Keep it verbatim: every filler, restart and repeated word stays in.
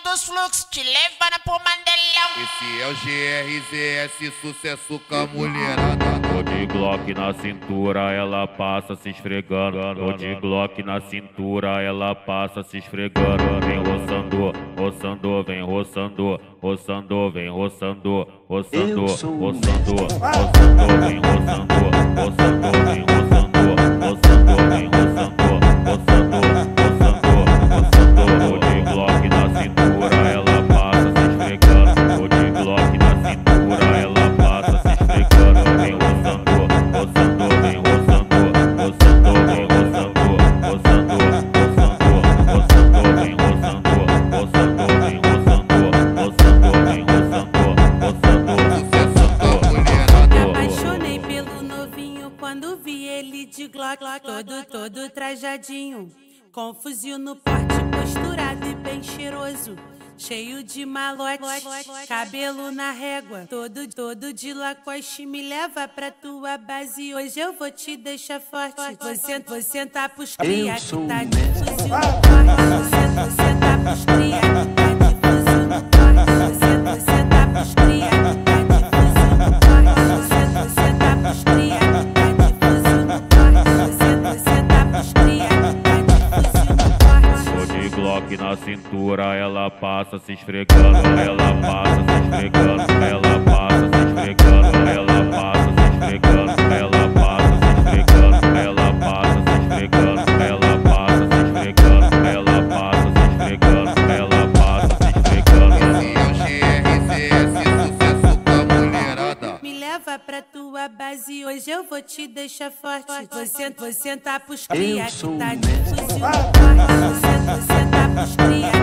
dos fluxos, te levando pro Mandelão. Esse é o G R Z S, sucesso com a mulherada. Tô de Glock na cintura, ela passa se esfregando. Tô de Glock na cintura, ela passa se esfregando. Vem roçando, roçando, vem roçando, roçando, vem roçando, roçando, roçando, roçando, vem roçando, roçando, vem roçando, roçando, vem roçando, roçando, roçando, roçando. Tô de Glock na cintura, ela passa se esfregando. Tô de Glock na cintura, ela passa se esfregando. Vem roçando, roçando, vem roçando, roçando, vem roçando, roçando, roçando, roçando, vem roçando, roçando, vem roçando, roçando, vem roçando, roçando, roçando. Me apaixonei pelo novinho quando vi ele de Glock, todo, todo trajadinho, com fuzil no porte, posturado e bem cheiroso, cheio de malote, cabelo na régua, todo, todo de Lacoste. Me leva pra tua base, hoje eu vou te deixar forte. Você, você tá pros cria que tá de fuzil no porte. Você, você tá pros cria que tá de fuzil no porte. Você, você tá pros cria que tá de fuzil no porte. Você, você tá pros cria que tá de fuzil no porte. Você, você tá pros cria que tá de fuzil no porte. Tô de Glock na cintura, ela passa se esfregando, ela passa se esfregando, ela passa se esfregando, ela passa se esfregando, ela passa se esfregando, ela passa se esfregando, ela passa se esfregando, ela passa se esfregando, ela passa se esfregando. Esse é o G R Z S, sucesso com a mulherada. Me leva pra tua base, hoje eu vou te deixar forte. Você, você tá pros cria que tá de fuzil no porte. Você, você tá pros cria